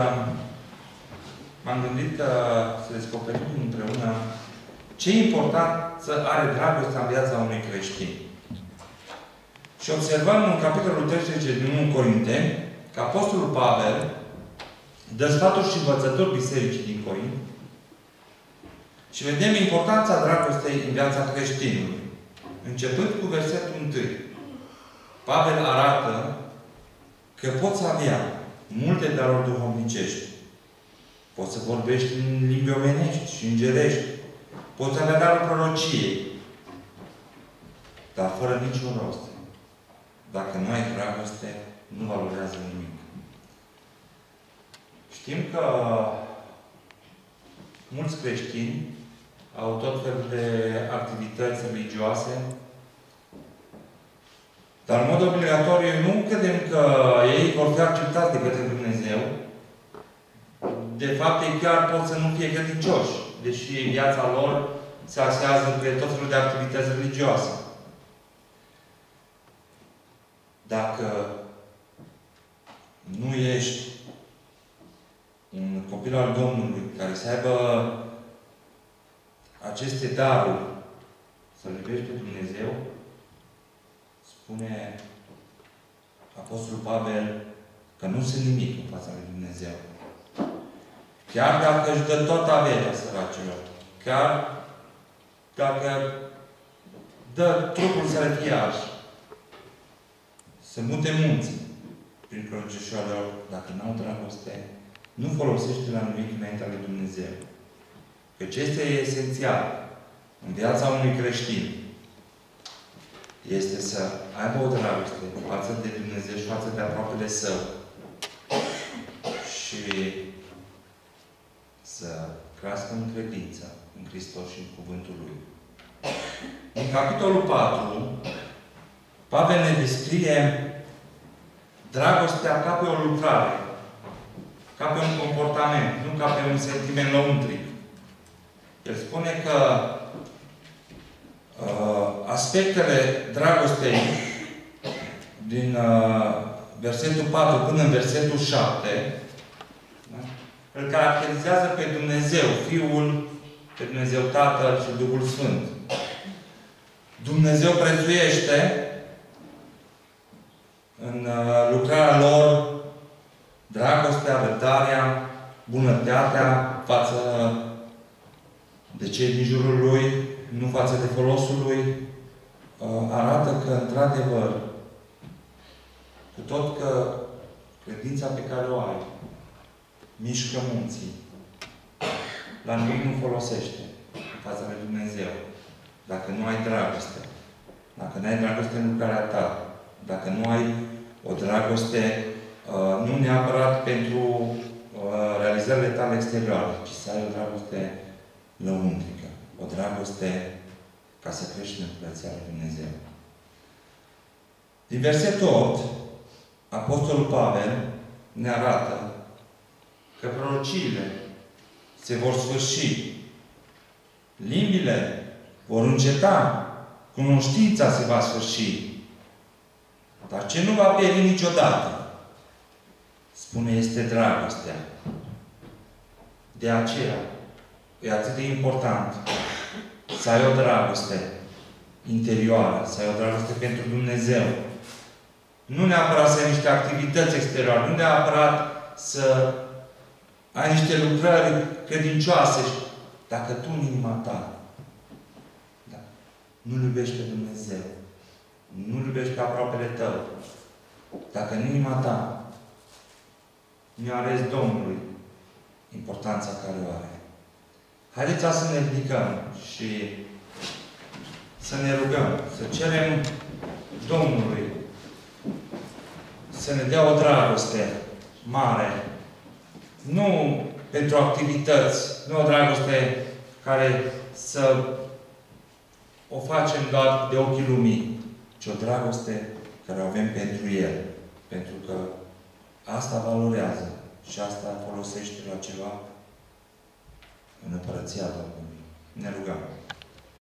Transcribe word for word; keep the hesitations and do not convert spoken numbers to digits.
M-am gândit că să descoperim împreună ce importanță are dragostea în viața unui creștin. Și observăm în capitolul treisprezece din întâi Corinteni că Apostolul Pavel dă sfaturi și învățături bisericii din Corint și vedem importanța dragostei în viața creștinului. Începând cu versetul întâi. Pavel arată că poți avea multe daruri duhovnicești. Poți să vorbești în limbi omenești și îngerești. Poți avea darul prorociei. Dar fără niciun rost. Dacă nu ai dragoste, nu valorează nimic. Știm că mulți creștini au tot felul de activități religioase, dar în mod obligatoriu nu credem că ei vor fi acceptați de către Dumnezeu. De fapt, ei chiar pot să nu fie credincioși, deși viața lor se asează pe tot felul de activități religioase. Dacă nu ești un copil al Domnului care să aibă aceste daruri, să-L iubești pe Dumnezeu, spune Apostolul Pavel că nu sunt nimic în fața lui Dumnezeu. Chiar dacă își dă toată averea săracilor, chiar dacă dă trupul să le fie arși, să mute munții prin credincioșia lor, dacă n-au dragoste, nu folosește la nimic înaintea lui Dumnezeu. Căci este esențial în viața unui creștin este să aibă o dragoste față de Dumnezeu și față de aproapele său și să crească în credință în Hristos și în Cuvântul Lui. În capitolul patru, Pavel ne descrie dragostea ca pe o lucrare, ca pe un comportament, nu ca pe un sentiment lăuntric. El spune că uh, aspectele dragostei din uh, versetul patru până în versetul șapte da? Îl caracterizează pe Dumnezeu, Fiul, pe Dumnezeu Tatăl și Duhul Sfânt. Dumnezeu prețuiește în uh, lucrarea lor dragostea, răbdarea, bunătatea față de cei din jurul Lui, nu față de folosul Lui, uh, arată că, într-adevăr, cu tot că credința pe care o ai mișcă munții, la nimic nu folosește în fața lui Dumnezeu. Dacă nu ai dragoste, dacă nu ai dragoste în lucrarea ta, dacă nu ai o dragoste, uh, nu neapărat pentru uh, realizările tale exterioare, ci să ai o dragoste lăuntrică. O dragoste ca să crești în Împărăția lui Dumnezeu. Din versetul opt, Apostolul Pavel ne arată că prorociile se vor sfârși. Limbile vor înceta. Cunoștința se va sfârși. Dar ce nu va pieri niciodată, spune, este dragostea. De aceea, e atât de important să ai o dragoste interioară, să ai o dragoste pentru Dumnezeu. Nu neapărat să ai niște activități exterioare, nu neapărat să ai niște lucrări credincioase, dacă tu în inima ta da, nu iubești pe Dumnezeu, nu iubești pe aproapele tău, dacă în inima ta nu arăți Domnului importanța care o are. Haideți să ne ridicăm și să ne rugăm, să cerem Domnului să ne dea o dragoste mare. Nu pentru activități, nu o dragoste care să o facem doar de ochii lumii, ci o dragoste care o avem pentru El. Pentru că asta valorează și asta folosește la ceva în Împărăția Domnului. Ne rugăm.